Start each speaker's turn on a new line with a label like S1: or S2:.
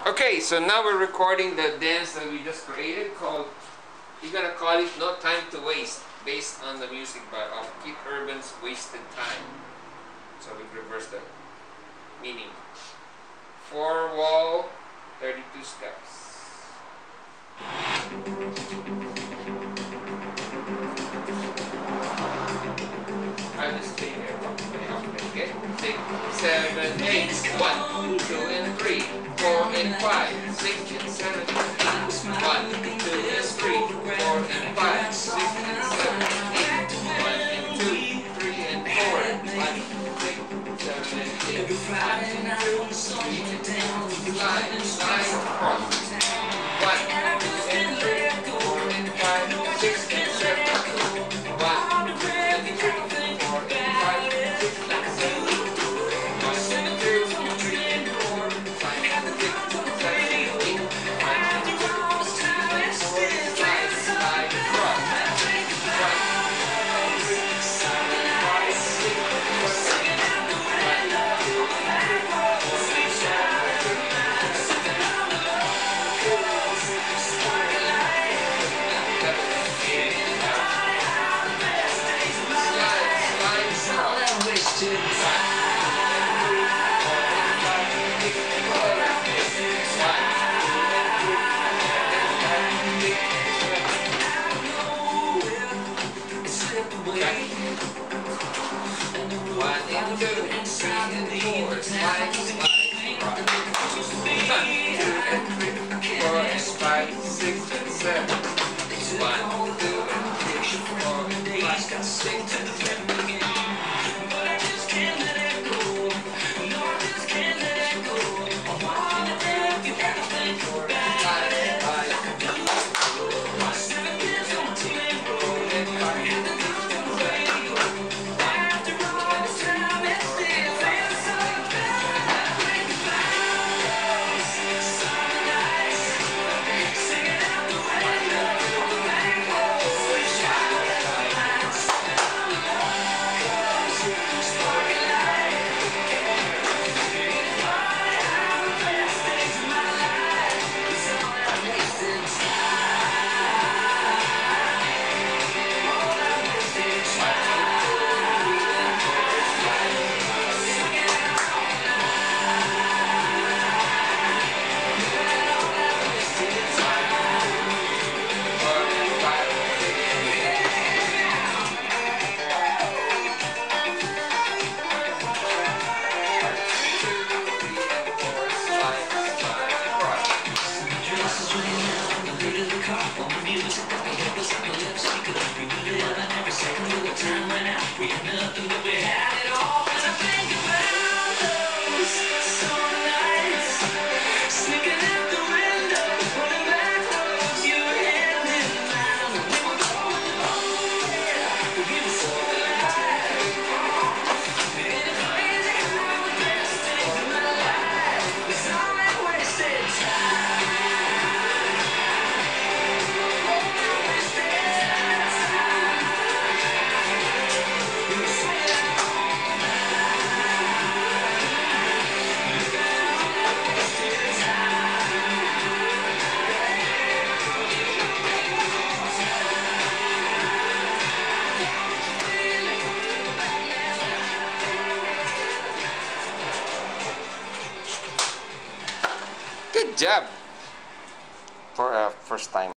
S1: Okay, so now we're recording the dance that we just created called, we're gonna call it No Time to Waste, based on the music by Keith Urban's Wasted Time. So we reverse the meaning. 4 wall, 32 steps. I'll just stay here. Okay? 6, 7, 8. 1, 2, and 3, 4, and 5, 6, and 7, and 8. 1, 2, and 3, 4, and 5, 6, and 7, and 8. 1, and 2, 3, and 4, 1, 6, 7, and 8. 1, and 2, 3, and 4, slide, cross. 1, 2, and 3, 4, and 5, 6, and 7, 1, 2, and 3, 4, and 5, 6, and 7, 1, 2, 3, and 4, 5, 6, 7, 8, 1, 2, 3, 4, slide, cross. 1, 2, 3, 4, 5, 6, 7, but I just can't let it go. No, I just can't let it go. I want to think you gotta think about it. Like I do. My 7 years on my team road. I had to go to the radio. After all this time, it still feels so bad. I think about those summer nights, singing out the window on the rainbow. We had nothing, but we had it all. And I think about those summer nights, sneaking out the window, pulling back clothes, your hand in mine. We were going nowhere, we were so alive. Ain't it crazy how the best days of my life is all that wasted time. Good job for a first time.